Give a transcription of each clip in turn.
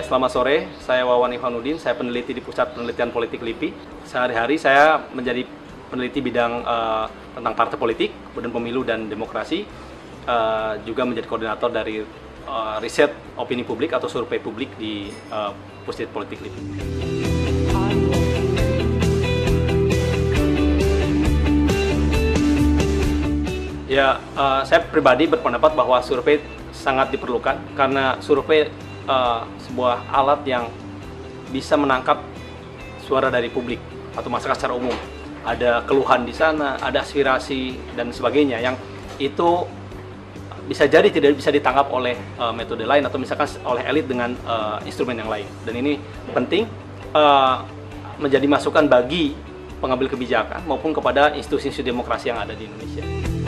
selamat sore. Saya Wawan Ivanuddin, saya peneliti di Pusat Penelitian Politik LIPI. Sehari-hari saya menjadi peneliti bidang tentang partai politik, kemudian pemilu dan demokrasi, juga menjadi koordinator dari riset opini publik atau survei publik di Pusat Politik LIPI. Ya, saya pribadi berpendapat bahwa survei sangat diperlukan karena survei sebuah alat yang bisa menangkap suara dari publik atau masyarakat secara umum. Ada keluhan di sana, ada aspirasi dan sebagainya yang itu bisa jadi tidak bisa ditangkap oleh metode lain atau misalkan oleh elit dengan instrumen yang lain. Dan ini penting menjadi masukan bagi pengambil kebijakan maupun kepada institusi demokrasi yang ada di Indonesia.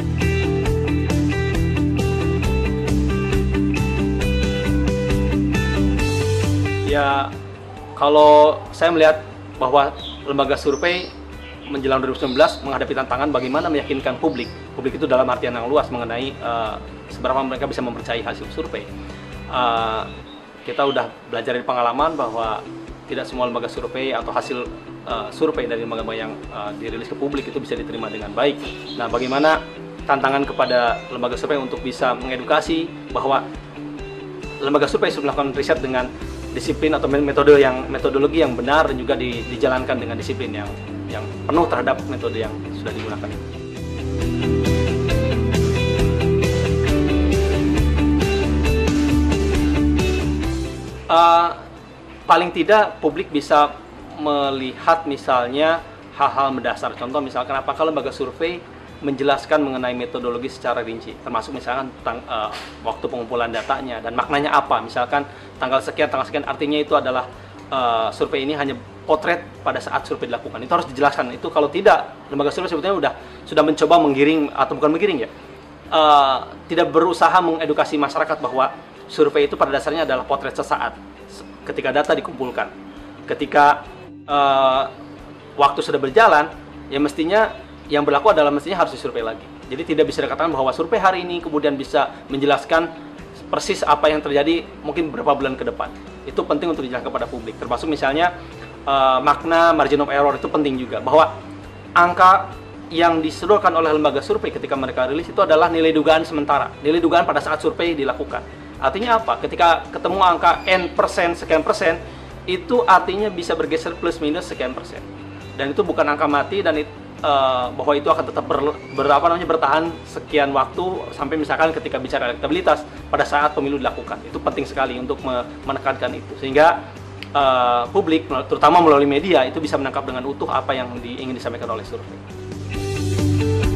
Ya, kalau saya melihat bahwa lembaga survei menjelang 2019 menghadapi tantangan bagaimana meyakinkan publik itu dalam artian yang luas mengenai seberapa mereka bisa mempercayai hasil survei. Kita udah belajar dari pengalaman bahwa tidak semua lembaga survei atau hasil survei dari lembaga yang dirilis ke publik itu bisa diterima dengan baik. Nah, bagaimana tantangan kepada lembaga survei untuk bisa mengedukasi bahwa lembaga survei sudah melakukan riset dengan disiplin atau metodologi yang benar dan juga dijalankan dengan disiplin yang penuh terhadap metode yang sudah digunakan. Paling tidak publik bisa melihat misalnya hal-hal mendasar. Contoh misalkan apakah lembaga survei menjelaskan mengenai metodologi secara rinci, termasuk misalkan tentang waktu pengumpulan datanya dan maknanya apa. Misalkan tanggal sekian artinya itu adalah survei ini hanya potret pada saat survei dilakukan. Itu harus dijelaskan. Itu kalau tidak, lembaga survei sebetulnya sudah mencoba menggiring atau bukan menggiring ya, tidak berusaha mengedukasi masyarakat bahwa survei itu pada dasarnya adalah potret sesaat ketika data dikumpulkan. Ketika waktu sudah berjalan, ya mestinya yang berlaku adalah mestinya harus disurvei lagi. Jadi tidak bisa dikatakan bahwa survei hari ini kemudian bisa menjelaskan persis apa yang terjadi mungkin beberapa bulan ke depan. Itu penting untuk dijelaskan kepada publik. Termasuk misalnya makna margin of error itu penting juga. Bahwa angka yang disodorkan oleh lembaga survei ketika mereka rilis itu adalah nilai dugaan sementara. Nilai dugaan pada saat survei dilakukan. Artinya apa? Ketika ketemu angka N%, sekian persen, itu artinya bisa bergeser plus minus sekian persen. Dan itu bukan angka mati dan bahwa itu akan tetap bertahan sekian waktu sampai misalkan ketika bicara elektabilitas pada saat pemilu dilakukan. Itu penting sekali untuk menekankan itu sehingga publik terutama melalui media itu bisa menangkap dengan utuh apa yang ingin disampaikan oleh survei.